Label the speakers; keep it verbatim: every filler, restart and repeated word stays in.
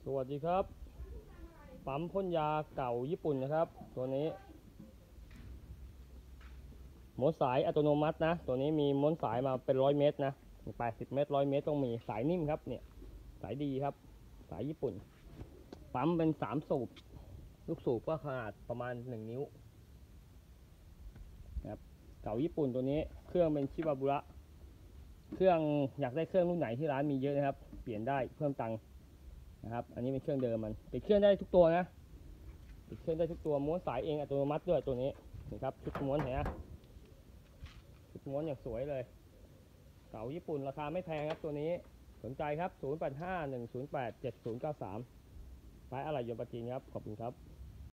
Speaker 1: สวัสดีครับปั๊มพ่นยาเก่าญี่ปุ่นนะครับตัวนี้ม้วนสายอัตโนมัตินะตัวนี้มีม้วนสายมาเป็นร้อยเมตรนะแปดสิบเมตรร้อยเมตรต้องมีสายนิ่มครับเนี่ยสายดีครับสายญี่ปุ่นปั๊มเป็นสามสูบลูกสูบก็ขนาดประมาณหนึ่งนิ้วนะครับเก่าญี่ปุ่นตัวนี้เครื่องเป็นชิบาบุระเครื่องอยากได้เครื่องรุ่นไหนที่ร้านมีเยอะนะครับเปลี่ยนได้เพิ่มตังค์นะครับอันนี้เป็นเครื่องเดิมมันติดเครื่องได้ทุกตัวนะติดเครื่องได้ทุกตัวม้วนสายเองอัตโนมัติด้วยตัวนี้นะครับชุดม้วนเห็นไหมชุดม้วนอย่างสวยเลยเก่าญี่ปุ่นราคาไม่แพงครับตัวนี้สนใจครับศูนย์ แปด ห้า หนึ่ง ศูนย์ แปด เจ็ด ศูนย์ เก้า สามร้านอะไหล่ยนต์ปราจีนครับขอบคุณครับ